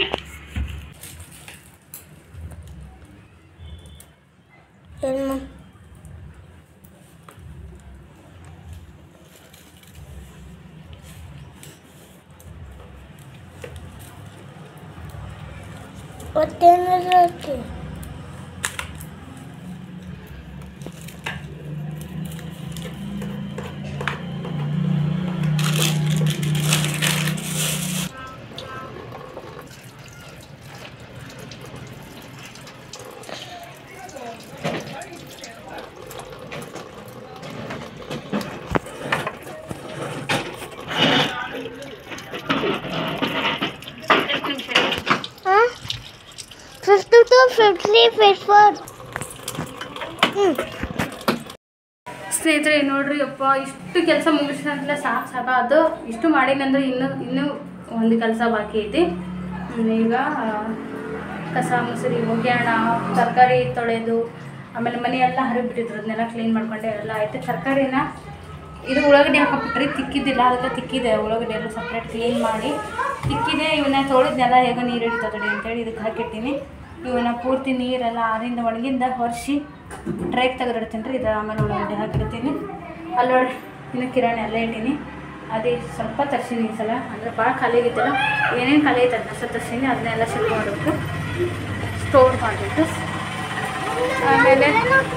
ಸ್ನೇಹಿತರೆ ನೋಡ್ರಿ ಅಪ್ಪ ಇಷ್ಟು ಕೆಲಸ ಮುಗಿಸಿದ್ರೆ ಸಾಕು ಅದು ಇಷ್ಟು ಮಾಡೀನಂದ್ರೆ ಇನ್ನೂ ಒಂದು ಕೆಲಸ ಬಾಕಿ ಐತಿ. ಈಗ ಕಸ ಮುಸುರಿ ಒಗ್ಯಾಣ ತರಕಾರಿ ತೊಳೆದು ಆಮೇಲೆ ಮನೆಯೆಲ್ಲ ಹರಿಬಿಟ್ಟಿದ್ರು, ಅದನ್ನೆಲ್ಲ ಕ್ಲೀನ್ ಮಾಡ್ಕೊಂಡೆ ಎಲ್ಲ ಆಯ್ತು. ತರಕಾರಿನ ಇದು ಉಳ್ಳಾಗಡ್ಡಿ ಹಾಕಿಬಿಟ್ರಿ ತಿಕ್ಕಿದ್ದಿಲ್ಲ, ಅದಕ್ಕೆ ತಿಕ್ಕಿದೆ. ಉಳ್ಳಾಗಡ್ಡಿ ಎಲ್ಲ ಸಪ್ರೇಟ್ ಕ್ಲೀನ್ ಮಾಡಿ ತಿಕ್ಕಿದೆ. ಇವನ್ನ ತೊಳೆದ್ನೆಲ್ಲ ಹೇಗೋ ನೀರು ಹಿಡಿತದೆ ಅಂತೇಳಿ ಇದಕ್ಕೆ ಹಾಕಿರ್ತೀನಿ. ಇವನ್ನ ಪೂರ್ತಿ ನೀರೆಲ್ಲ ಆರಿಂದ ಒಣಗಿಂದ ಒರೆಸಿ ಡ್ರೈಗೆ ತೆಗೆದಿಡ್ತೀನಿ ರೀ. ಇದು ಆಮೇಲೆ ಉಳ್ಳಾಗಡ್ಡಿ ಹಾಕಿರ್ತೀನಿ. ಅಲ್ಲಿ ನೋಡಿ ಇನ್ನು ಕಿರಾಣಿ ಎಲ್ಲ ಇಟ್ಟೀನಿ. ಅದೇ ಸ್ವಲ್ಪ ತರ್ಸೀನಿ ಈ ಸಲ, ಅಂದರೆ ಭಾಳ ಖಾಲಿ ಆಗಿತ್ತಲ್ಲ, ಏನೇನು ಖಾಲಿ ಐತೆ ಅದನ್ನ ಸ್ವಲ್ಪ ತರ್ಸೀನಿ. ಅದನ್ನೆಲ್ಲ ಶಿಫ್ಟ್ ಮಾಡಬೇಕು, ಸ್ಟೋರ್ ಮಾಡಬೇಕು. ಆಮೇಲೆ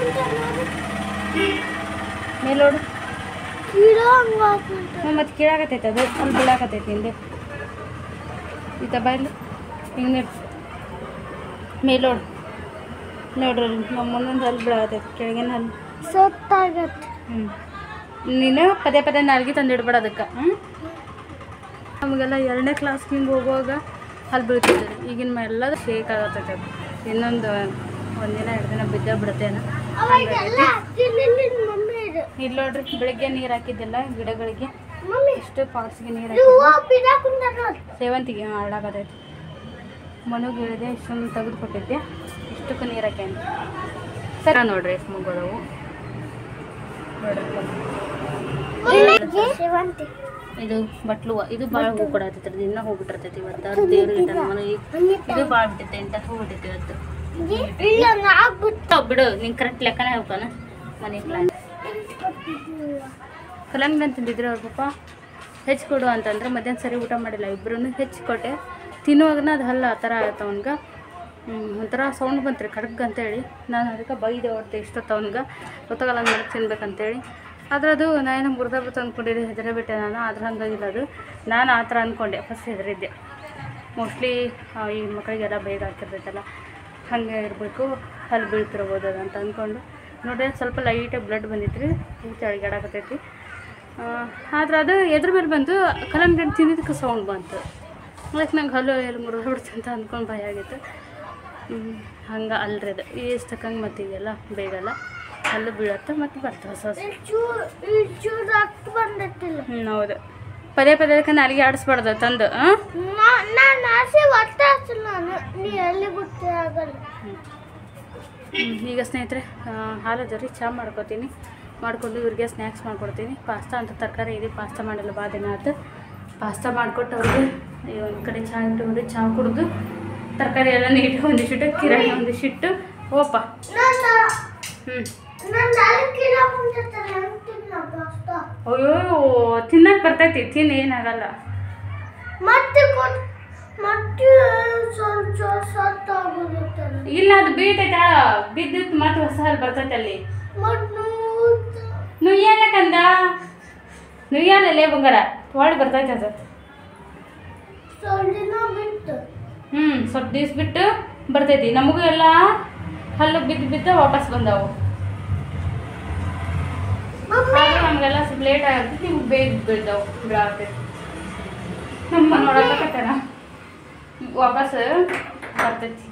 ಮೇಲೋಡು ಮತ್ತು ಕೀಳಾಕತ್ತೈತೆ, ಅದು ಅಲ್ಲಿ ಬೀಳಾಕತ್ತೈತಿ ಹಿಂದೆ ಈತ ಬಾಯಲ್ಲಿ ಹಿಂಗೆ ಮೇಲೋಡು ನೋಡ್ರಿ ನಮ್ಮ ಮುಂದೊಂದು ಅಲ್ಲಿ ಬೀಳಾಕತ್ತೈತಿ, ಕೆಳಗಿನ ಅಲ್ಲಿ ಸೊತ್ತಾಗತ್ತೆ. ನೀನು ಪದೇ ಪದೇ ನಾಲ್ಗೆ ತಂದಿಡ್ಬೇಡ ಅದಕ್ಕೆ. ನಮಗೆಲ್ಲ 2ನೇ ಕ್ಲಾಸ್ಗೆ ಹಿಂಗೆ ಹೋಗುವಾಗ ಅಲ್ಲಿ ಬೀಳ್ತಿದ್ದೆ. ಈಗಿನ ಎಲ್ಲ ಶೇಕ್ ಆಗತ್ತೈತೆ ಅದು. ಇನ್ನೊಂದು 1 ದಿನ 2 ದಿನ ಬಿದ್ದ ಬಿಡುತ್ತೇನೋ ಇಲ್ಲಿ ನೋಡ್ರಿ. ಬೆಳಗ್ಗೆ ನೀರು ಹಾಕಿದ್ದಿಲ್ಲ ಗಿಡಗಳಿಗೆ, ಇಷ್ಟು ಪಾಟ್ಸ್ಗೆ ನೀರು ಹಾಕಿ ಸೇವಂತಿಗೆ ಹಾಳಾಗತೈತಿ. ಮನೆಗೆ ಹೇಳಿದೆ ಇಷ್ಟೊಂದು ತೆಗೆದು ಕೊಟ್ಟಿದ್ದೆ, ಇಷ್ಟಕ್ಕೂ ನೀರು ಹಾಕ್ಯಾನ. ಸರಿ ನೋಡ್ರಿ ಎಷ್ಟು ಮುಗೋದವು ಸೇವಂತಿ. ಇದು ಬಟ್ಲು ಇದು ಭಾಳ ಹೂ ಕೊಡತ್ತೈತಿ, ದಿನ ಹೋಗ್ಬಿಟ್ಟಿರ್ತೈತಿ. ಇವತ್ತು ದೇವ್ರಿಗೆ ಇದು ಭಾಳ ಬಿಟ್ಟೈತೆ, 8 ಹೂ ಬಿಟ್ಟೈತಿ ಇವತ್ತು. ಬಿಡು, ನಿಂಗೆ ಕರೆಕ್ಟ್ ಲೆಕ್ಕನೇ ಹೋಗೋಣ. ಮನೆ ಕಲಂಗಡಿ ಅಂತಂದಿದ್ರು ಅವ್ರ ಪಾಪ ಹೆಚ್ಚು ಕೊಡು ಅಂತಂದ್ರೆ ಮಧ್ಯಾಹ್ನ ಸರಿ ಊಟ ಮಾಡಿಲ್ಲ. ಇಬ್ಬರೂ ಹೆಚ್ಚು ಕೊಟ್ಟೆ. ತಿನ್ನುವಾಗನ ಅದು ಹಲ್ಲ ಆ ಥರ ಆಯ್ತು ಅವ್ನಿಗೆ. ಒಂಥರ ಸೌಂಡ್ ಬಂತು ರೀ ಖಡ್ಗ್ ಅಂತೇಳಿ. ನಾನು ಅದಕ್ಕೆ ಬೈದೆ ಹೊಡ್ತೆ ಇಷ್ಟೊತ್ತು ಅವ್ನಿಗೆ ಗೊತ್ತಾಗಲ್ಲ ನನಗೆ ತಿನ್ಬೇಕಂತೇಳಿ. ಆದ್ರೆ ಅದು ನಾನು ಮುರಿದ ಅಂದ್ಕೊಂಡಿದ್ದೆ, ಹೆದರೇ ಬಿಟ್ಟೆ ನಾನು. ಆದ್ರೆ ಹಂಗಾಗಿಲ್ಲ ಅದು. ನಾನು ಆ ಥರ ಅಂದ್ಕೊಂಡೆ, ಫಸ್ಟ್ ಹೆದರಿದ್ದೆ. ಮೋಸ್ಟ್ಲಿ ಈ ಮಕ್ಕಳಿಗೆಲ್ಲ ಬೇಗ ಹಾಕಿರ್ತೈತಲ್ಲ, ಹಾಗೆ ಇರಬೇಕು, ಅಲ್ಲಿ ಬೀಳ್ತಿರ್ಬೋದು ಅದು ಅಂತ ಅಂದ್ಕೊಂಡು ನೋಡ್ರಿ. ಸ್ವಲ್ಪ ಲೈಟಾಗಿ ಬ್ಲಡ್ ಬಂದಿತ್ತು ರೀ, ಪೂರ್ತಿ ಅಡಿಗಾಡಕತ್ತೈತಿ. ಆದ್ರೆ ಅದು ಎದ್ರ ಮೇಲೆ ಬಂತು, ಕಲ್ಲಂಗಡಿ ತಿಂದಿದ್ದಕ್ಕೆ ಸೌಂಡ್ ಬಂತು. ಅದಕ್ಕೆ ನಂಗೆ ಹಲ್ಲು ಎಲ್ಲಿ ಮುರಿದು ಬಿಡ್ತು ಅಂತ ಅಂದ್ಕೊಂಡು ಭಯ ಆಗಿತ್ತು. ಹಂಗೆ ಅಲ್ರಿ ಅದು ಇಷ್ಟಕ್ಕಂಗೆ ಮತ್ತು ಇದೆಲ್ಲ ಬೇಗಲ್ಲ ಹಲ್ಲು ಬೀಳತ್ತೆ ಮತ್ತು ಬರ್ತವೆ ಹೊಸ. ಹೌದು, ಪದೇ ಪದೇ ನಾಲಿಗೆ ಆಡಿಸ್ಬಾರ್ದು ತಂದು. ಈಗ ಸ್ನೇಹಿತರೆ ಹಾಲದ ರೀ ಚಹಾ ಮಾಡ್ಕೊತೀನಿ. ಮಾಡ್ಕೊಂಡು ಇವ್ರಿಗೆ ಸ್ನ್ಯಾಕ್ಸ್ ಮಾಡ್ಕೊಡ್ತೀನಿ. ಪಾಸ್ತಾ ಅಂತ ತರಕಾರಿ ಇದೆ, ಪಾಸ್ತಾ ಮಾಡಿಲ್ಲ ಭಾಳ ದಿನ ಆಯ್ತು. ಪಾಸ್ತಾ ಮಾಡಿಕೊಟ್ಟು ಅವ್ರಿಗೆ ಒಂದು ಕಡೆ ಚಹಾ ಇಟ್ಟು ಚಹಾ ಕುಡಿದು ತರಕಾರಿ ಎಲ್ಲ ನೀಟಾಗಿ ಒಂದಿಷ್ಟು ಕಿರಾಣಿ ಒಂದಿಷ್ಟು ಓಪ. ಅಯ್ಯೋ ತಿನ್ನಕ್ಕೆ ಬರ್ತೈತಿ, ತಿನ್ನು, ಏನಾಗಲ್ಲ. ಇಲ್ಲ ಅದು ಬೀಳ್ತೈತ, ಬಿದ್ದಿತ್ತು ಮತ್ತೆ ಹೊಸ ಹಾಲು ಬರ್ತೈತೆ ಅಲ್ಲಿ. ನುಯ್ಯಲ್ಲ ಕಂದ, ನುಯ್ಯಲ್ಲೇ ಬಂಗಾರ ಹೊಳ್ಳಿ ಬರ್ತೈತೆ ಅದು. ಸ್ವಲ್ಪ ದಿವ್ಸ ಬಿಟ್ಟು ಬರ್ತೈತಿ. ನಮಗೂ ಎಲ್ಲ ಹಲ್ಲು ಬಿದ್ದು ವಾಪಸ್ ಬಂದವು. ನಮಗೆಲ್ಲ ಸ್ವಲ್ಪ ಲೇಟ್ ಆಗತ್ತೆ, ಇವು ಬೇಗ ಬೀಳ್ತಾವೆ, ಬಿಡಾಗ್ತೈತಿ. ನಮ್ಮ ನೋಡಕತ್ತಾನ ವಾಪಸ್ ಬರ್ತೈತಿ.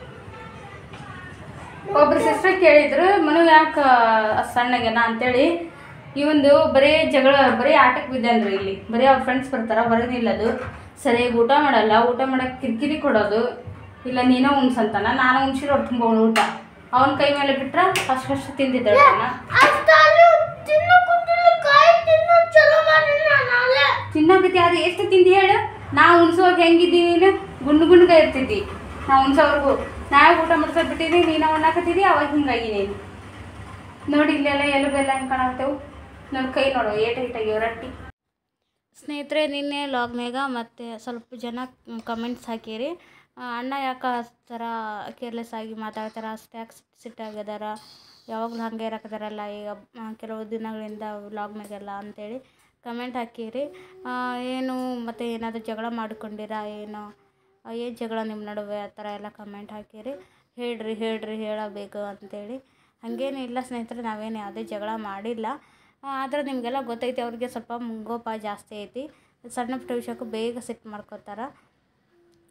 ಒಬ್ರು ಸಿಸ್ಟರ್ ಕೇಳಿದ್ರು, ಮನು ಯಾಕೆ ಸಣ್ಣಗೆನ ಅಂತೇಳಿ. ಇವಂದು ಬರೀ ಜಗಳ, ಬರೀ ಆಟಕ್ಕೆ ಬಿದ್ದನ್ರಿ. ಇಲ್ಲಿ ಬರೀ ಅವ್ರ ಫ್ರೆಂಡ್ಸ್ ಬರ್ತಾರ, ಬರೋದಿಲ್ಲ. ಅದು ಸರಿಯಾಗಿ ಊಟ ಮಾಡಲ್ಲ, ಊಟ ಮಾಡಕ್ಕೆ ಕಿರಿಕಿರಿ ಕೊಡೋದು. ಇಲ್ಲ ನೀನೋ ಉಣ್ಸಂತಾನ, ನಾನು ಉಣ್ಸಿರೋ ಅವ್ರು ತುಂಬ ಊಟ ಅವನ ಕೈ ಮೇಲೆ ಬಿಟ್ರೆ ಅಷ್ಟು ತಿಂದಿದ್ದಾಳೆ. ತಿನ್ನೋಕತಿ ಅದು ಎಷ್ಟು ತಿಂದು ಹೇಳು. ನಾವು ಉಣ್ಸೋವಾಗ ಹೆಂಗಿದ್ದೀವಿ, ನೀನು ಗುಂಡ್ಗ ಇರ್ತಿದ್ದಿ. ನಾವು ಉಣ್ಸೋವರೆಗೂ ನಾವೇ ಊಟ ಮಾಡ್ಸೋದು ಬಿಟ್ಟಿದ್ವಿ, ನೀನು ಉಣ್ಣಾಕತ್ತಿದ್ದಿ. ಅವಾಗ ಹಿಂಗಾಗಿ ನೀನು ನೋಡಿ ಇಲ್ಲೆಲ್ಲ ಎಲುಬೆಲ್ಲ ಹೆಂಗೆ ಕಾಣಾಗ್ತೇವೆ ನೋಡಿ. ಕೈ ನೋಡು ಏಟಾಗಿಯೋ ರಟ್ಟಿ. ಸ್ನೇಹಿತರೆ ನಿನ್ನೆ ಲಾಗ್ನಾಗ ಮತ್ತು ಸ್ವಲ್ಪ ಜನ ಕಮೆಂಟ್ಸ್ ಹಾಕಿರಿ, ಅಣ್ಣ ಯಾಕೆ ಆ ಥರ ಕೇರ್ಲೆಸ್ ಆಗಿ ಮಾತಾಡ್ತಾರ, ಸ್ಟ್ಯಾಕ್ಸ್ ಸಿಟ್ಟಾಗಿದಾರ, ಯಾವಾಗಲೂ ಹಾಗೆ ಇರಕದಾರಲ್ಲ ಈಗ ಕೆಲವು ದಿನಗಳಿಂದ ವ್ಲಾಗ್ನಾಗೆಲ್ಲ ಅಂತೇಳಿ ಕಮೆಂಟ್ ಹಾಕಿರಿ. ಏನು ಮತ್ತು ಏನಾದರೂ ಜಗಳ ಮಾಡ್ಕೊಂಡಿರಾ, ಏನು ಜಗಳ ನಿಮ್ಮ ನಡುವೆ, ಆ ಥರ ಎಲ್ಲ ಕಮೆಂಟ್ ಹಾಕಿರಿ. ಹೇಳ್ರಿ ಹೇಳಬೇಕು ಅಂತೇಳಿ. ಹಾಗೇನು ಇಲ್ಲ ಸ್ನೇಹಿತರೆ, ನಾವೇನು ಯಾವುದೇ ಜಗಳ ಮಾಡಿಲ್ಲ. ಆದರೆ ನಿಮಗೆಲ್ಲ ಗೊತ್ತೈತಿ, ಅವ್ರಿಗೆ ಸ್ವಲ್ಪ ಮುಂಗೋಪ ಜಾಸ್ತಿ ಐತಿ. ಸಣ್ಣ ಪುಟ್ಟ ವಿಷಯಕ್ಕೂ ಬೇಗ ಸಿಟ್ಟು ಮಾಡ್ಕೋತಾರೆ.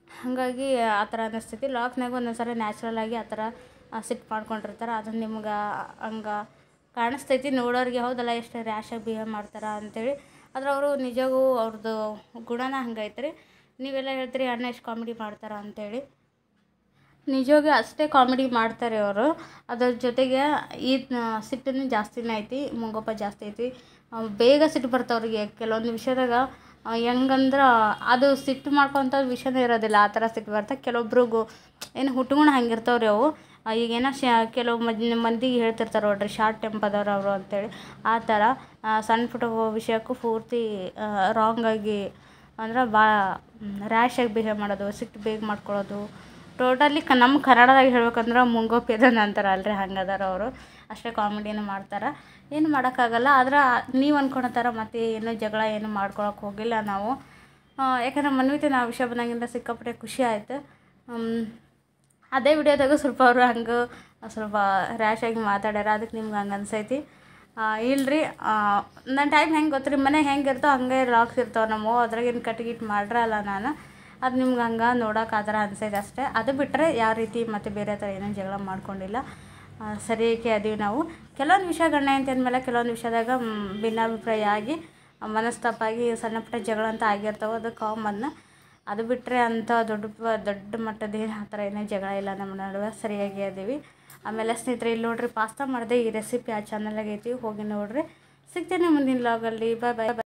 ಹಾಗಾಗಿ ಆ ಥರ ಅನ್ನಿಸ್ತೈತಿ. ಲಾಕ್ನಾಗ ಒಂದೊಂದು ಸರಿ ನ್ಯಾಚುರಲಾಗಿ ಆ ಥರ ಸಿಟ್ಟು ಮಾಡ್ಕೊಂಡಿರ್ತಾರೆ. ಅದನ್ನು ನಿಮ್ಗೆ ಹಂಗೆ ಕಾಣಿಸ್ತೈತಿ ನೋಡೋರಿಗೆ, ಹೌದಲ್ಲ ಎಷ್ಟು ರ್ಯಾಶಾಗಿ ಬಿಹೇವ್ ಮಾಡ್ತಾರೆ ಅಂಥೇಳಿ. ಆದ್ರೆ ಅವರು ನಿಜವಾಗೂ ಅವ್ರದ್ದು ಗುಣನ ಹಂಗೈತೆ ರೀ. ನೀವೆಲ್ಲ ಹೇಳ್ತೀರಿ ಅಣ್ಣ ಎಷ್ಟು ಕಾಮಿಡಿ ಮಾಡ್ತಾರೆ ಅಂಥೇಳಿ. ನಿಜವಾಗಿ ಅಷ್ಟೇ ಕಾಮಿಡಿ ಮಾಡ್ತಾರೆ ಅವರು. ಅದ್ರ ಜೊತೆಗೆ ಈ ಸಿಟ್ಟನ್ನು ಜಾಸ್ತಿನೇ ಐತಿ, ಮುಂಗೋಪ ಜಾಸ್ತಿ ಐತಿ. ಬೇಗ ಸಿಟ್ಟು ಬರ್ತಾವ್ರಿಗೆ ಕೆಲವೊಂದು ವಿಷಯದಾಗ. ಹೆಂಗಂದ್ರೆ ಅದು ಸಿಟ್ಟು ಮಾಡ್ಕೊತ ವಿಷಯನೇ ಇರೋದಿಲ್ಲ, ಆ ಥರ ಸಿಟ್ಟು ಬರ್ತಾರೆ. ಕೆಲವೊಬ್ರಿಗೂ ಏನು ಹುಟ್ಗುಣ ಹಂಗಿರ್ತಾವ್ರಿ ಅವು. ಈಗೇನೋ ಕೆಲವು ಮಂದಿಗೆ ಹೇಳ್ತಿರ್ತಾರೆ ನೋಡ್ರಿ ಶಾರ್ಟ್ ಟೆಂಪರ್ದವ್ರು ಅವರು ಅಂಥೇಳಿ. ಆ ಥರ ಸಣ್ಣ ಪುಟ್ಟ ವಿಷಯಕ್ಕೂ ಪೂರ್ತಿ ರಾಂಗಾಗಿ ಅಂದ್ರೆ ಭಾಳ ರ್ಯಾಶಾಗಿ ಬಿಹೇವ್ ಮಾಡೋದು, ಸಿಟ್ಟು ಬೇಗ ಮಾಡ್ಕೊಳ್ಳೋದು. ಟೋಟಲಿ ನಮ್ಮ ಕನ್ನಡದಾಗ ಹೇಳ್ಬೇಕಂದ್ರೆ ಮುಂಗೋಪಿದನ್ ಅಂತಾರಲ್ರಿ, ಹಂಗದಾರ ಅವರು. ಅಷ್ಟೇ ಕಾಮಿಡಿನೂ ಮಾಡ್ತಾರೆ, ಏನು ಮಾಡೋಕ್ಕಾಗಲ್ಲ. ಆದ್ರೆ ನೀವು ಅಂದ್ಕೊಳತ್ತಾರ ಮತ್ತೆ ಏನೋ ಜಗಳ ಏನು ಮಾಡ್ಕೊಳಕ್ಕೆ ಹೋಗಿಲ್ಲ ನಾವು. ಯಾಕಂದ್ರೆ ಮನ್ವಿತೆ ನಾವು ವಿಷಯ ಬಂದಾಗಿಂದ ಸಿಕ್ಕಾಪಟ್ಟೆ ಖುಷಿ ಆಯಿತು. ಅದೇ ವಿಡಿಯೋದಾಗ ಸ್ವಲ್ಪ ಅವರು ಹಂಗೆ ಸ್ವಲ್ಪ ರ್ಯಾಶಾಗಿ ಮಾತಾಡ್ಯಾರ, ಅದಕ್ಕೆ ನಿಮ್ಗೆ ಹಂಗೆ ಅನ್ಸೈತಿ. ಇಲ್ರಿ ನನ್ನ ಟೈಮ್ ಹೆಂಗೆ ಗೊತ್ತ್ರಿ, ಮನೆಗೆ ಹೆಂಗೆ ಇರ್ತೋ ಹಂಗೆ ಲಾಕ್ಸ್ ಇರ್ತಾವೆ ನಮ್ಮವು, ಅದ್ರಾಗೇನು ಕಟ್ಗಿಟ್ಟು ಮಾಡ್ರಲ್ಲ ನಾನು. ಅದು ನಿಮ್ಗೆ ಹಂಗೆ ನೋಡೋಕೆ ಆ ಥರ ಅನ್ಸೈತೆ ಅಷ್ಟೇ. ಅದು ಬಿಟ್ಟರೆ ಯಾವ ರೀತಿ ಮತ್ತು ಬೇರೆ ಥರ ಏನೋ ಜಗಳ ಮಾಡ್ಕೊಂಡಿಲ್ಲ, ಸರಿಯಾಗಿ ಅದೀವಿ ನಾವು. ಕೆಲವೊಂದು ವಿಷಯ ಗಂಡ ಹೆಂಡತಿ ಅಂದಮೇಲೆ ಕೆಲವೊಂದು ವಿಷಯದಾಗ ಭಿನ್ನಾಭಿಪ್ರಾಯ ಆಗಿ ಮನಸ್ತಾಪಾಗಿ ಸಣ್ಣ ಪುಟ್ಟ ಜಗಳ ಅಂತ ಆಗಿರ್ತಾವೆ, ಅದು ಕಾಮನ್. ಅದು ಬಿಟ್ಟರೆ ಅಂಥ ದೊಡ್ಡ ಮಟ್ಟದೇನು ಆ ಥರ ಏನೋ ಜಗಳ ಇಲ್ಲ ನಮ್ಮ ನಡುವೆ, ಸರಿಯಾಗಿ ಅದೀವಿ. ಆಮೇಲೆ ಸ್ನೇಹಿತರೆ ಇಲ್ಲಿ ನೋಡ್ರಿ ಪಾಸ್ತಾ ಮಾಡಿದೆ. ಈ ರೆಸಿಪಿ ಆ ಚಾನಲ್ಲಾಗ ಐತಿ, ಹೋಗಿ ನೋಡ್ರಿ. ಸಿಗ್ತೇನೆ ಮುಂದಿನ ಲಾಗಲ್ಲಿ. ಬಾಯ್ ಬಾಯ್.